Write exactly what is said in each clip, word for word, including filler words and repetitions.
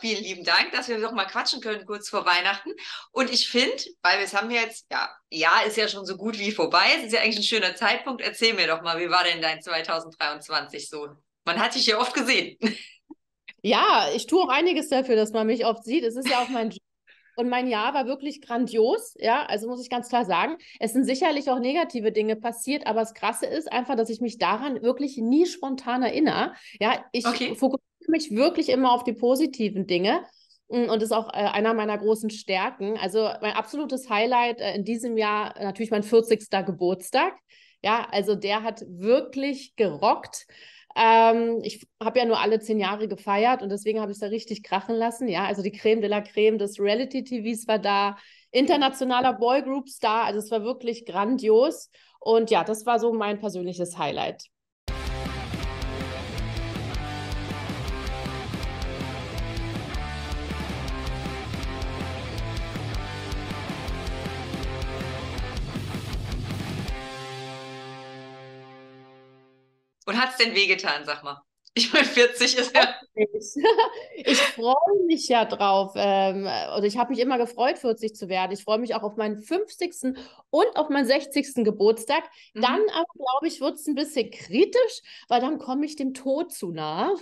vielen lieben Dank, dass wir doch mal quatschen können kurz vor Weihnachten. Und ich finde, weil wir es haben jetzt, ja, Jahr ist ja schon so gut wie vorbei. Es ist ja eigentlich ein schöner Zeitpunkt. Erzähl mir doch mal, wie war denn dein zwanzig dreiundzwanzig so? Man hat dich ja oft gesehen. Ja, ich tue auch einiges dafür, dass man mich oft sieht. Es ist ja auch mein Job. Und mein Jahr war wirklich grandios, ja, also muss ich ganz klar sagen. Es sind sicherlich auch negative Dinge passiert, aber das Krasse ist einfach, dass ich mich daran wirklich nie spontan erinnere. Ja, ich Okay. fokussiere mich wirklich immer auf die positiven Dinge. mm, Und das ist auch äh, einer meiner großen Stärken. Also mein absolutes Highlight äh, in diesem Jahr äh, natürlich mein vierzigster Geburtstag. Ja, also der hat wirklich gerockt. Ähm, ich habe ja nur alle zehn Jahre gefeiert und deswegen habe ich es da richtig krachen lassen. Ja, also die Creme de la Creme des Reality-T Vs war da, internationaler Boygroup-Star, also es war wirklich grandios. Und ja, das war so mein persönliches Highlight. Und hat's denn wehgetan, sag mal? Ich meine, vierzig ist ja. Ich freue mich ja drauf. Ähm, oder ich habe mich immer gefreut, vierzig zu werden. Ich freue mich auch auf meinen fünfzigsten und auf meinen sechzigsten Geburtstag. Dann Mhm. aber, glaube ich, wird es ein bisschen kritisch, weil dann komme ich dem Tod zu nah.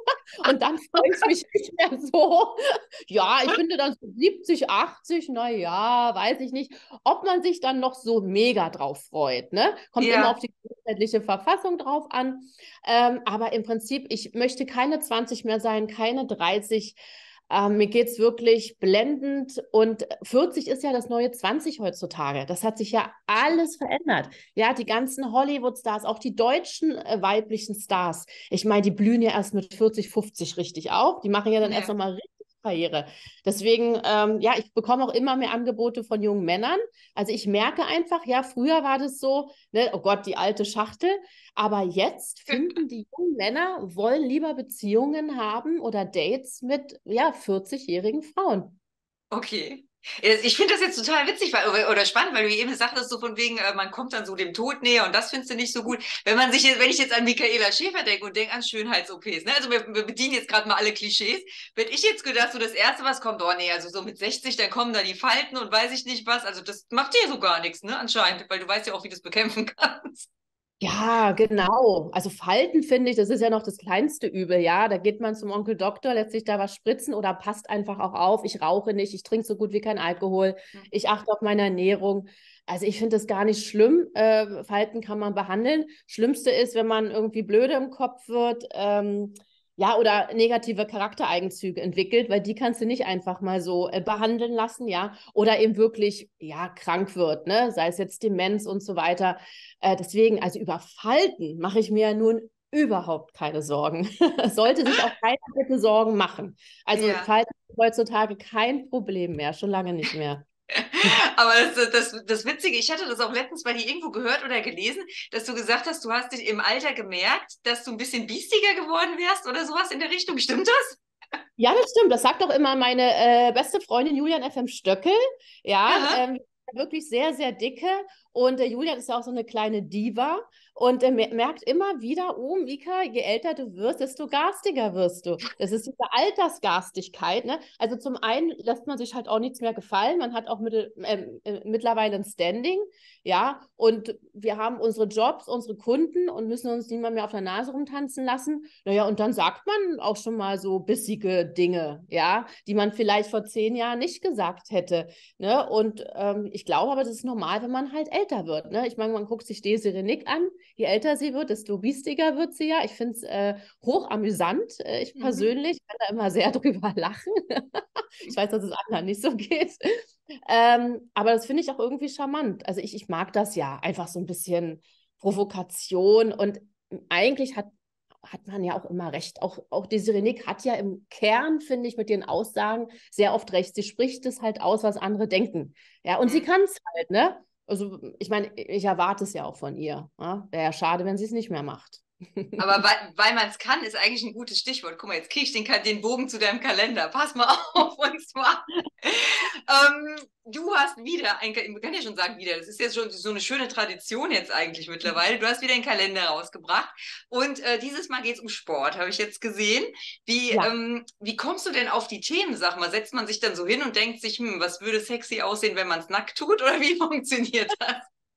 Und dann Oh freue ich Gott. mich nicht mehr so. Ja, ich finde dann so siebzig, achtzig, na ja, weiß ich nicht, ob man sich dann noch so mega drauf freut. Ne? Kommt immer auf Ja. die gesundheitliche Verfassung drauf an. Ähm, aber im Prinzip, ich möchte keine zwanzig mehr sein, keine dreißig. Ähm, mir geht es wirklich blendend und vierzig ist ja das neue zwanzig heutzutage. Das hat sich ja alles verändert. Ja, die ganzen Hollywood-Stars, auch die deutschen äh, weiblichen Stars. Ich meine, die blühen ja erst mit vierzig, fünfzig richtig auf. Die machen ja dann erst Ja. nochmal richtig Karriere. Deswegen, ähm, ja, ich bekomme auch immer mehr Angebote von jungen Männern. Also ich merke einfach, ja, früher war das so, ne, oh Gott, die alte Schachtel. Aber jetzt finden die jungen Männer, wollen lieber Beziehungen haben oder Dates mit, ja, vierzig-jährigen Frauen. Okay. Ja, ich finde das jetzt total witzig weil, oder spannend, weil du eben sagtest, so von wegen, äh, man kommt dann so dem Tod näher und das findest du nicht so gut. Wenn man sich jetzt, wenn ich jetzt an Michaela Schäfer denke und denke an Schönheits-O Ps, ne? Also wir, wir bedienen jetzt gerade mal alle Klischees, hätte ich jetzt gedacht, so das Erste, was kommt, oh nee, also so mit sechzig, dann kommen da die Falten und weiß ich nicht was. Also das macht dir ja so gar nichts, ne? Anscheinend, weil du weißt ja auch, wie du das bekämpfen kannst. Ja, genau. Also Falten finde ich, das ist ja noch das kleinste Übel, ja. Da geht man zum Onkel Doktor, lässt sich da was spritzen oder passt einfach auch auf. Ich rauche nicht, ich trinke so gut wie kein Alkohol, ich achte auf meine Ernährung. Also ich finde das gar nicht schlimm. Äh, Falten kann man behandeln. Schlimmste ist, wenn man irgendwie blöde im Kopf wird, ähm, ja, oder negative Charaktereigenzüge entwickelt, weil die kannst du nicht einfach mal so äh, behandeln lassen, ja. Oder eben wirklich, ja, krank wird, ne? Sei es jetzt Demenz und so weiter. Äh, deswegen, also über Falten mache ich mir ja nun überhaupt keine Sorgen. Sollte sich auch keiner bitte Sorgen machen. Also Ja. Falten sind heutzutage kein Problem mehr, schon lange nicht mehr. Aber das, das, das Witzige, ich hatte das auch letztens bei dir irgendwo gehört oder gelesen, dass du gesagt hast, du hast dich im Alter gemerkt, dass du ein bisschen biestiger geworden wärst oder sowas in der Richtung. Stimmt das? Ja, das stimmt. Das sagt doch immer meine äh, beste Freundin Julian F M Stöckel. Ja, Aha. ähm, wirklich sehr, sehr dicke. Und der Julian ist ja auch so eine kleine Diva. Und er mer- merkt immer wieder, oh, Mika, je älter du wirst, desto garstiger wirst du. Das ist diese Altersgarstigkeit. Ne? Also zum einen lässt man sich halt auch nichts mehr gefallen. Man hat auch mit, ähm, äh, mittlerweile ein Standing. Ja, und wir haben unsere Jobs, unsere Kunden und müssen uns niemand mehr auf der Nase rumtanzen lassen. Naja, und dann sagt man auch schon mal so bissige Dinge, ja, die man vielleicht vor zehn Jahren nicht gesagt hätte. Ne? Und ähm, ich glaube aber, das ist normal, wenn man halt älter wird. Ne? Ich meine, man guckt sich Daisy Renick an. Je älter sie wird, desto biestiger wird sie ja. Ich finde es äh, hoch amüsant. Äh, ich Mhm. persönlich kann da immer sehr drüber lachen. Ich weiß, dass es anderen nicht so geht. Ähm, aber das finde ich auch irgendwie charmant. Also ich, ich mag das ja. Einfach so ein bisschen Provokation. Und eigentlich hat, hat man ja auch immer recht. Auch, auch die Sirenik hat ja im Kern, finde ich, mit ihren Aussagen sehr oft recht. Sie spricht es halt aus, was andere denken. Ja, und sie Mhm. kann es halt, ne? Also ich meine, ich erwarte es ja auch von ihr. Ja? Wäre ja schade, wenn sie es nicht mehr macht. Aber weil, weil man es kann, ist eigentlich ein gutes Stichwort. Guck mal, jetzt kriege ich den, den Bogen zu deinem Kalender. Pass mal auf, und zwar, ähm, du hast wieder, ein, man kann ja schon sagen wieder, das ist jetzt schon so eine schöne Tradition jetzt eigentlich mittlerweile. Du hast wieder einen Kalender rausgebracht und äh, dieses Mal geht es um Sport, habe ich jetzt gesehen. Wie, Ja. ähm, wie kommst du denn auf die Themen, sag mal? Setzt man sich dann so hin und denkt sich, hm, was würde sexy aussehen, wenn man es nackt tut, oder wie funktioniert das?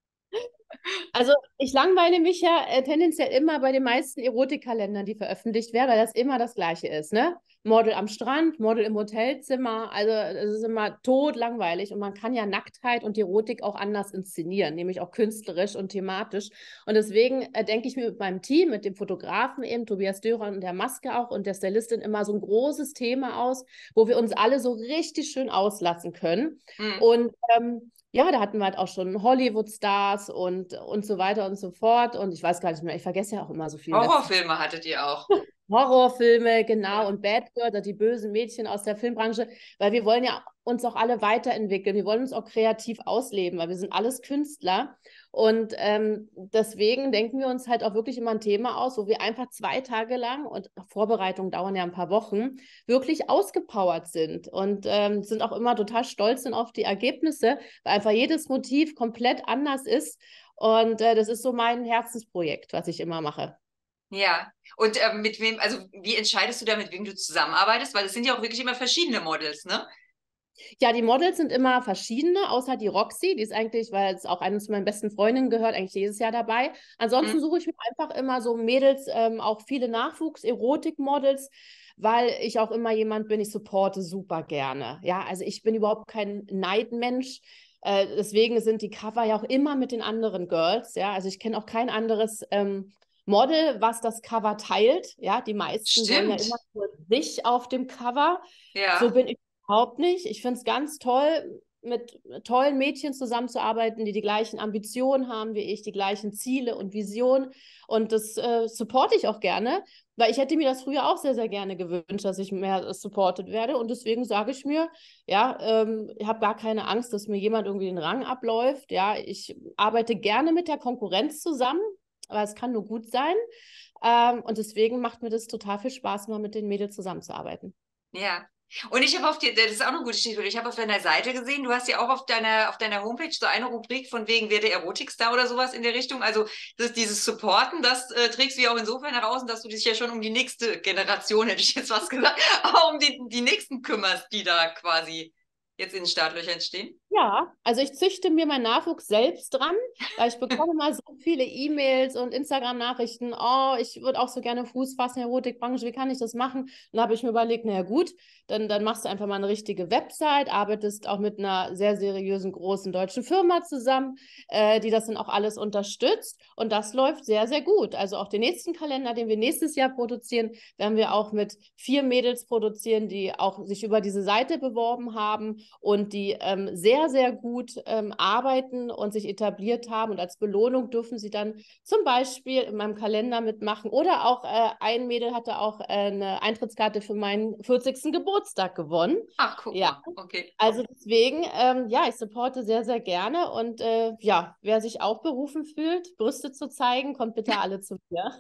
Also ich langweile mich ja äh, tendenziell immer bei den meisten Erotikkalendern, die veröffentlicht werden, weil das immer das Gleiche ist, ne? Model am Strand, Model im Hotelzimmer, also es ist immer totlangweilig und man kann ja Nacktheit und Erotik auch anders inszenieren, nämlich auch künstlerisch und thematisch. Und deswegen äh, denke ich mir mit meinem Team, mit dem Fotografen eben, Tobias Dörer und der Maske auch und der Stylistin immer so ein großes Thema aus, wo wir uns alle so richtig schön auslassen können. Hm. Und ähm, ja, da hatten wir halt auch schon Hollywood-Stars und, und so weiter und so fort. Und ich weiß gar nicht mehr, ich vergesse ja auch immer so viel in letzter Zeit. Horrorfilme hattet ihr auch. Horrorfilme, genau, Ja. und Bad Girls, also die bösen Mädchen aus der Filmbranche, weil wir wollen ja uns auch alle weiterentwickeln. Wir wollen uns auch kreativ ausleben, weil wir sind alles Künstler. Und ähm, deswegen denken wir uns halt auch wirklich immer ein Thema aus, wo wir einfach zwei Tage lang, und Vorbereitungen dauern ja ein paar Wochen, wirklich ausgepowert sind und ähm, sind auch immer total stolz sind auf die Ergebnisse, weil einfach jedes Motiv komplett anders ist. Und äh, das ist so mein Herzensprojekt, was ich immer mache. Ja, und ähm, mit wem, also wie entscheidest du da, mit wem du zusammenarbeitest? Weil es sind ja auch wirklich immer verschiedene Models, ne? Ja, die Models sind immer verschiedene, außer die Roxy, die ist eigentlich, weil es auch eine zu meinen besten Freundinnen gehört, eigentlich jedes Jahr dabei. Hm. Ansonsten suche ich mir einfach immer so Mädels, ähm, auch viele Nachwuchs-Erotik-Models, weil ich auch immer jemand bin, ich supporte super gerne. Ja, also ich bin überhaupt kein Neidmensch. Äh, deswegen sind die Cover ja auch immer mit den anderen Girls. Ja, also ich kenne auch kein anderes ähm, Model, was das Cover teilt. Ja, die meisten wollen ja immer Stimmt. nur sich auf dem Cover. So Ja, bin ich überhaupt nicht. Ich finde es ganz toll, mit tollen Mädchen zusammenzuarbeiten, die die gleichen Ambitionen haben wie ich, die gleichen Ziele und Visionen. Und das äh, supporte ich auch gerne, weil ich hätte mir das früher auch sehr, sehr gerne gewünscht, dass ich mehr supported werde. Und deswegen sage ich mir, ja, ähm, ich habe gar keine Angst, dass mir jemand irgendwie den Rang abläuft. Ja, ich arbeite gerne mit der Konkurrenz zusammen, aber es kann nur gut sein. Ähm, und deswegen macht mir das total viel Spaß, mal mit den Mädels zusammenzuarbeiten. ja. Und ich habe auf dir, das ist auch eine gute Stichwort, ich habe auf deiner Seite gesehen, du hast ja auch auf deiner, auf deiner Homepage so eine Rubrik von wegen, wer der Erotikstar oder sowas in der Richtung. Also das, dieses Supporten, das äh, trägst du ja auch insofern heraus, dass du dich ja schon um die nächste Generation, hätte ich jetzt was gesagt, auch um die, die nächsten kümmerst, die da quasi jetzt in den Startlöchern stehen. Ja, also ich züchte mir meinen Nachwuchs selbst dran, weil ich bekomme mal so viele E-Mails und Instagram-Nachrichten. Oh, ich würde auch so gerne Fuß fassen in der Erotikbranche, wie kann ich das machen? Und da habe ich mir überlegt, naja gut, dann, dann machst du einfach mal eine richtige Website, arbeitest auch mit einer sehr seriösen großen deutschen Firma zusammen, äh, die das dann auch alles unterstützt. Und das läuft sehr, sehr gut. Also auch den nächsten Kalender, den wir nächstes Jahr produzieren, werden wir auch mit vier Mädels produzieren, die auch sich über diese Seite beworben haben und die ähm, sehr, sehr gut ähm, arbeiten und sich etabliert haben. Und als Belohnung dürfen sie dann zum Beispiel in meinem Kalender mitmachen. Oder auch äh, ein Mädel hatte auch äh, eine Eintrittskarte für meinen vierzigsten Geburtstag gewonnen. Ach, guck Ja, mal, okay. also deswegen, ähm, ja, ich supporte sehr, sehr gerne. Und äh, ja, wer sich auch berufen fühlt, Brüste zu zeigen, kommt bitte alle zu mir.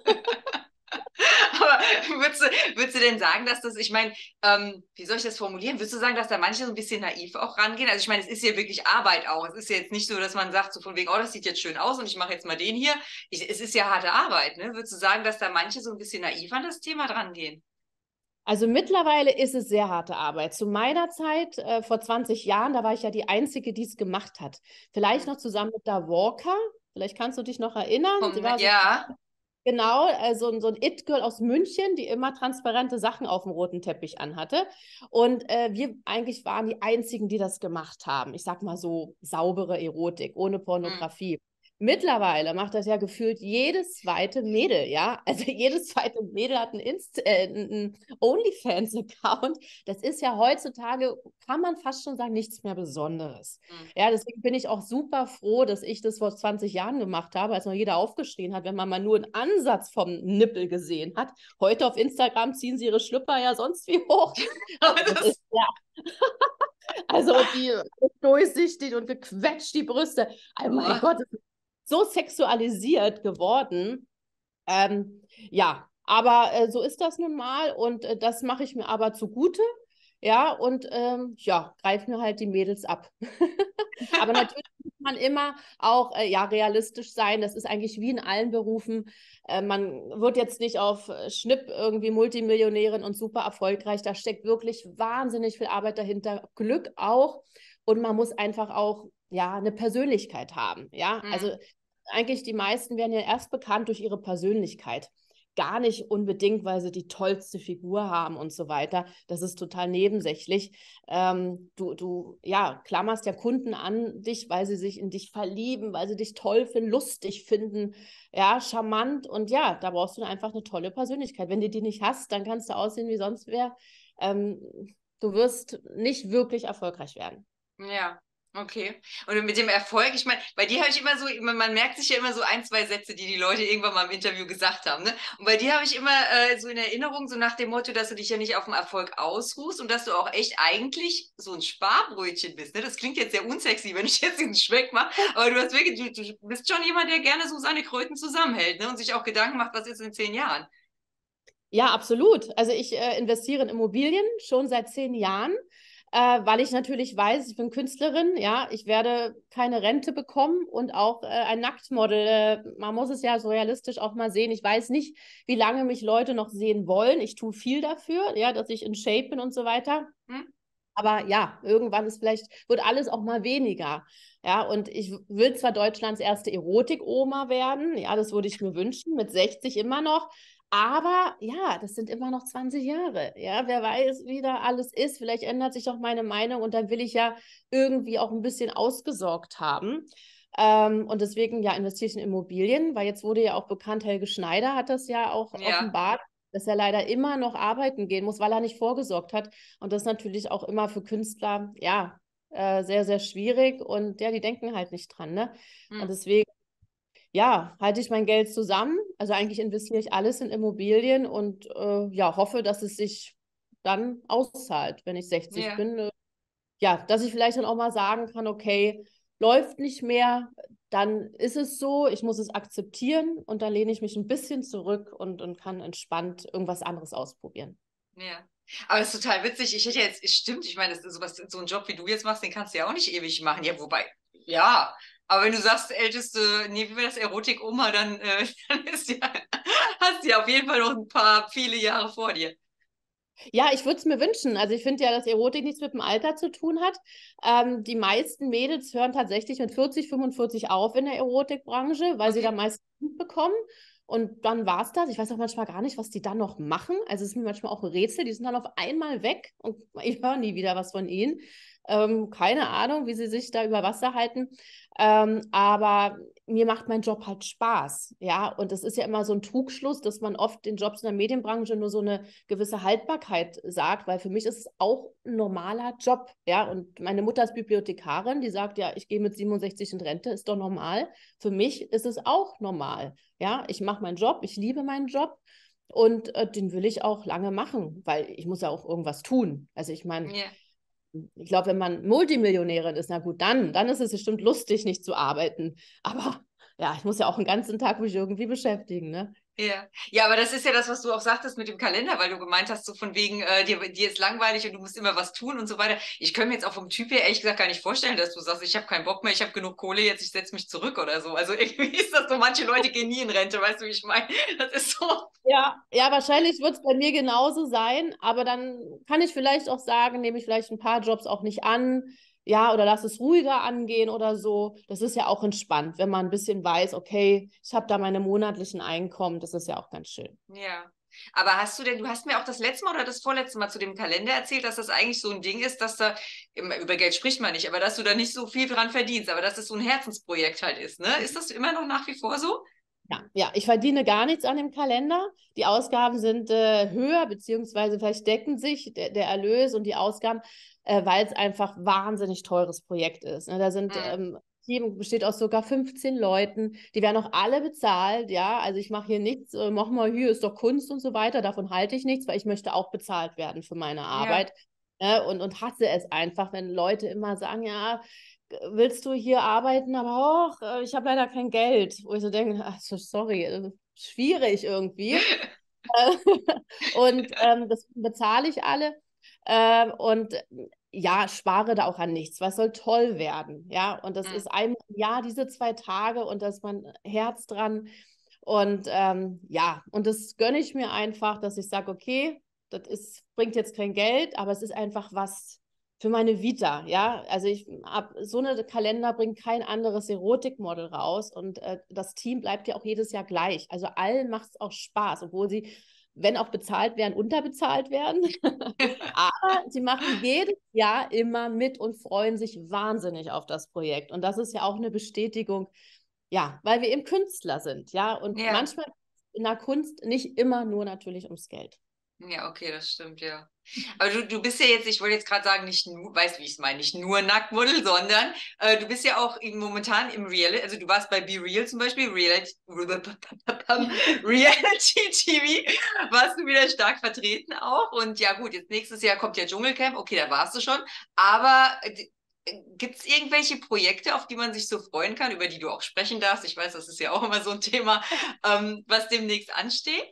Aber würdest du, würdest du denn sagen, dass das, ich meine, ähm, wie soll ich das formulieren? Würdest du sagen, dass da manche so ein bisschen naiv auch rangehen? Also ich meine, es ist ja wirklich Arbeit auch. Es ist ja jetzt nicht so, dass man sagt, so von wegen, oh, das sieht jetzt schön aus und ich mache jetzt mal den hier. Ich, es ist ja harte Arbeit, ne? Würdest du sagen, dass da manche so ein bisschen naiv an das Thema drangehen? Also mittlerweile ist es sehr harte Arbeit. Zu meiner Zeit, äh, vor zwanzig Jahren, da war ich ja die Einzige, die es gemacht hat. Vielleicht noch zusammen mit der Walker. Vielleicht kannst du dich noch erinnern. Sie Vom, war so ja, genau äh, so, ein- so ein It-Girl aus München, die immer transparente Sachen auf dem roten Teppich anhatte. Und äh, wir eigentlich waren die Einzigen, die das gemacht haben. Ich sag mal so saubere Erotik, ohne hm, Pornografie. Mittlerweile macht das ja gefühlt jedes zweite Mädel, ja. Also jedes zweite Mädel hat einen, Inst äh, einen OnlyFans-Account. Das ist ja heutzutage, kann man fast schon sagen, nichts mehr Besonderes. hm. Ja, deswegen bin ich auch super froh, dass ich das vor zwanzig Jahren gemacht habe, als noch jeder aufgeschrien hat, wenn man mal nur einen Ansatz vom Nippel gesehen hat. Heute auf Instagram ziehen sie ihre Schlüpper ja sonst wie hoch. Aber Also das das, ist ja, also die durchsichtig und gequetscht, die Brüste. Oh mein boah, Gott, das ist so sexualisiert geworden. Ähm, Ja, aber äh, so ist das nun mal und äh, das mache ich mir aber zugute. Ja, und ähm, ja, greife mir halt die Mädels ab. Aber natürlich muss man immer auch äh, ja, realistisch sein. Das ist eigentlich wie in allen Berufen. Äh, man wird jetzt nicht auf äh, Schnipp irgendwie Multimillionärin und super erfolgreich. Da steckt wirklich wahnsinnig viel Arbeit dahinter, Glück auch. Und man muss einfach auch ja, eine Persönlichkeit haben. Ja, also Mhm. eigentlich die meisten werden ja erst bekannt durch ihre Persönlichkeit. Gar nicht unbedingt, weil sie die tollste Figur haben und so weiter. Das ist total nebensächlich. Ähm, du, du, ja, klammerst ja Kunden an dich, weil sie sich in dich verlieben, weil sie dich toll finden, lustig finden, ja, charmant. Und ja, da brauchst du einfach eine tolle Persönlichkeit. Wenn du die nicht hast, dann kannst du aussehen wie sonst wer. Ähm, du wirst nicht wirklich erfolgreich werden. Ja, okay. Und mit dem Erfolg, ich meine, bei dir habe ich immer so, immer- man merkt sich ja immer so ein, zwei Sätze, die die Leute irgendwann mal im Interview gesagt haben, ne? Und bei dir habe ich immer äh, so in Erinnerung, so nach dem Motto, dass du dich ja nicht auf dem Erfolg ausruhst und dass du auch echt eigentlich so ein Sparbrötchen bist, ne? Das klingt jetzt sehr unsexy, wenn ich jetzt diesen Schwenk mache, aber du hast wirklich, du, du bist schon jemand, der gerne so seine Kröten zusammenhält, ne? Und sich auch Gedanken macht, was ist in zehn Jahren. Ja, absolut. Also ich äh, investiere in Immobilien schon seit zehn Jahren, äh, weil ich natürlich weiß, ich bin Künstlerin, ja, ich werde keine Rente bekommen und auch äh, ein Nacktmodel. Äh, man muss es ja so realistisch auch mal sehen. Ich weiß nicht, wie lange mich Leute noch sehen wollen. Ich tue viel dafür, ja, dass ich in Shape bin und so weiter. Hm? Aber ja, irgendwann ist vielleicht, wird alles auch mal weniger. Ja, und ich will zwar Deutschlands erste Erotik-Oma werden, ja, das würde ich mir wünschen, mit sechzig immer noch. Aber ja, das sind immer noch zwanzig Jahre. Ja, wer weiß, wie da alles ist. Vielleicht ändert sich auch meine Meinung und dann will ich ja irgendwie auch ein bisschen ausgesorgt haben. Ähm, und deswegen ja investiere ich in Immobilien, weil jetzt wurde ja auch bekannt, Helge Schneider hat das ja auch Ja. offenbart, dass er leider immer noch arbeiten gehen muss, weil er nicht vorgesorgt hat. Und das ist natürlich auch immer für Künstler, ja, äh, sehr, sehr schwierig. Und ja, die denken halt nicht dran, ne? Und Hm. deswegen, ja, halte ich mein Geld zusammen. Also eigentlich investiere ich alles in Immobilien und äh, ja, hoffe, dass es sich dann auszahlt, wenn ich sechzig Ja. bin. Äh, ja, dass ich vielleicht dann auch mal sagen kann, okay, läuft nicht mehr, dann ist es so, ich muss es akzeptieren und dann lehne ich mich ein bisschen zurück und, und kann entspannt irgendwas anderes ausprobieren. Ja. Aber es ist total witzig. Ich hätte jetzt, es stimmt, ich meine, das ist sowas, so ein Job, wie du jetzt machst, den kannst du ja auch nicht ewig machen. Ja, wobei, ja. Aber wenn du sagst, älteste, nee, wie war das, Erotik-Oma, dann, äh, dann ist ja, hast du ja auf jeden Fall noch ein paar, viele Jahre vor dir. Ja, ich würde es mir wünschen. Also ich finde ja, dass Erotik nichts mit dem Alter zu tun hat. Ähm, die meisten Mädels hören tatsächlich mit vierzig, fünfundvierzig auf in der Erotikbranche, weil sie da Okay. meist bekommen. Und dann war es das. Ich weiß auch manchmal gar nicht, was die dann noch machen. Also es ist mir manchmal auch ein Rätsel. Die sind dann auf einmal weg und ich höre nie wieder was von ihnen. Ähm, keine Ahnung, wie sie sich da über Wasser halten. Ähm, aber mir macht mein Job halt Spaß. Ja, und es ist ja immer so ein Trugschluss, dass man oft den Jobs in der Medienbranche nur so eine gewisse Haltbarkeit sagt, weil für mich ist es auch ein normaler Job. Ja, und meine Mutter ist Bibliothekarin, die sagt, ja, ich gehe mit siebenundsechzig in Rente, ist doch normal. Für mich ist es auch normal. Ja, ich mache meinen Job, ich liebe meinen Job und äh, den will ich auch lange machen, weil ich muss ja auch irgendwas tun. Also ich meine, Ja. ich glaube, wenn man Multimillionärin ist, na gut, dann, dann ist es bestimmt lustig, nicht zu arbeiten. Aber ja, ich muss ja auch den ganzen Tag mich irgendwie beschäftigen, ne? Ja. Ja, aber das ist ja das, was du auch sagtest mit dem Kalender, weil du gemeint hast, so von wegen, äh, dir, dir ist langweilig und du musst immer was tun und so weiter. Ich könnte mir jetzt auch vom Typ her ehrlich gesagt gar nicht vorstellen, dass du sagst, ich habe keinen Bock mehr, ich habe genug Kohle, jetzt ich setze mich zurück oder so. Also irgendwie ist das so, manche Leute gehen nie in Rente, weißt du, wie ich meine? Das ist so. Ja, ja, wahrscheinlich wird es bei mir genauso sein, aber dann kann ich vielleicht auch sagen, nehme ich vielleicht ein paar Jobs auch nicht an, ja, oder lass es ruhiger angehen oder so. Das ist ja auch entspannt, wenn man ein bisschen weiß, okay, ich habe da meine monatlichen Einkommen, das ist ja auch ganz schön. Ja. Aber hast du denn, du hast mir auch das letzte Mal oder das vorletzte Mal zu dem Kalender erzählt, dass das eigentlich so ein Ding ist, dass da, immer- über Geld spricht man nicht, aber dass du da nicht so viel dran verdienst, aber dass es so ein Herzensprojekt halt ist, ne? Ist das immer noch nach wie vor so? Ja, ja, ich verdiene gar nichts an dem Kalender. Die Ausgaben sind äh, höher, beziehungsweise vielleicht decken sich der, der Erlös und die Ausgaben, äh, weil es einfach wahnsinnig teures Projekt ist. Ne? Da sind Hm. ähm, Team besteht aus sogar fünfzehn Leuten, die werden auch alle bezahlt, ja. Also ich mache hier nichts, äh, mach mal hier, ist doch Kunst und so weiter. Davon halte ich nichts, weil ich möchte auch bezahlt werden für meine Ja. Arbeit. Ne? Und, und hasse es einfach, wenn Leute immer sagen, ja, willst du hier arbeiten, aber auch, äh, ich habe leider kein Geld. Wo ich so denke, ach, so, sorry, äh, schwierig irgendwie. Und ähm, das bezahle ich alle. Ähm, und ja, spare da auch an nichts, weil es soll toll werden. Ja, und das Mhm. ist ein Jahr, diese zwei Tage und da ist mein Herz dran. Und ähm, ja, und das gönne ich mir einfach, dass ich sage, okay, das ist, bringt jetzt kein Geld, aber es ist einfach was für meine Vita, ja. Also ich ab so eine Kalender bringt kein anderes Erotikmodel raus und äh, das Team bleibt ja auch jedes Jahr gleich. Also allen macht es auch Spaß, obwohl sie, wenn auch bezahlt werden, unterbezahlt werden. Aber sie machen jedes Jahr immer mit und freuen sich wahnsinnig auf das Projekt. Und das ist ja auch eine Bestätigung, ja, weil wir eben Künstler sind, ja. Und Ja. manchmal in der Kunst nicht immer nur natürlich ums Geld. Ja, okay, das stimmt, ja. Aber du, du bist ja jetzt, ich wollte jetzt gerade sagen, nicht nur, weißt wie ich es meine, nicht nur Nacktmodel, sondern äh, du bist ja auch im, momentan im Reality, also du warst bei Be Real zum Beispiel, Reality, Reality T V, warst du wieder stark vertreten auch. Und ja gut, jetzt nächstes Jahr kommt ja Dschungelcamp, okay, da warst du schon. Aber äh, gibt es irgendwelche Projekte, auf die man sich so freuen kann, über die du auch sprechen darfst? Ich weiß, das ist ja auch immer so ein Thema, ähm, was demnächst ansteht.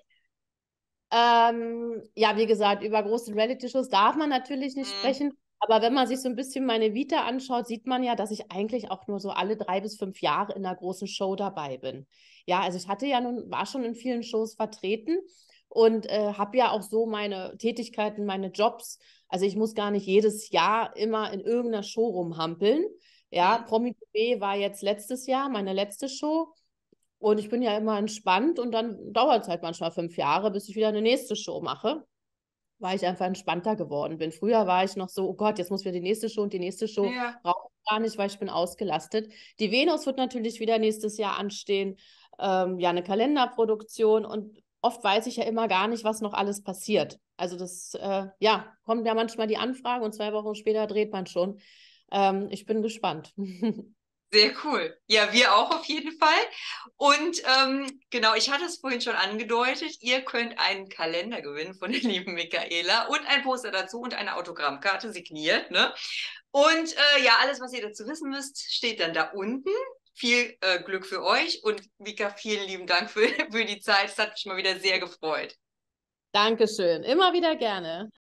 Ähm, ja, wie gesagt, über große Reality-Shows darf man natürlich nicht Hm, sprechen. Aber wenn man sich so ein bisschen meine Vita anschaut, sieht man ja, dass ich eigentlich auch nur so alle drei bis fünf Jahre in einer großen Show dabei bin. Ja, also ich hatte ja nun, war schon in vielen Shows vertreten und äh, habe ja auch so meine Tätigkeiten, meine Jobs. Also ich muss gar nicht jedes Jahr immer in irgendeiner Show rumhampeln. Ja, hm. Promi T V war jetzt letztes Jahr meine letzte Show. Und ich bin ja immer entspannt und dann dauert es halt manchmal fünf Jahre, bis ich wieder eine nächste Show mache, weil ich einfach entspannter geworden bin. Früher war ich noch so, oh Gott, jetzt muss wieder die nächste Show und die nächste Show. Ja. Brauche ich gar nicht, weil ich bin ausgelastet. Die Venus wird natürlich wieder nächstes Jahr anstehen. Ähm, ja, eine Kalenderproduktion und oft weiß ich ja immer gar nicht, was noch alles passiert. Also das, äh, ja, kommen ja manchmal die Anfragen und zwei Wochen später dreht man schon. Ähm, ich bin gespannt. Sehr cool. Ja, wir auch auf jeden Fall. Und ähm, genau, ich hatte es vorhin schon angedeutet, ihr könnt einen Kalender gewinnen von der lieben Michaela und ein Poster dazu und eine Autogrammkarte signiert, ne? Und äh, ja, alles, was ihr dazu wissen müsst, steht dann da unten. Viel äh, Glück für euch und Mika, vielen lieben Dank für, für die Zeit. Es hat mich mal wieder sehr gefreut. Dankeschön. Immer wieder gerne.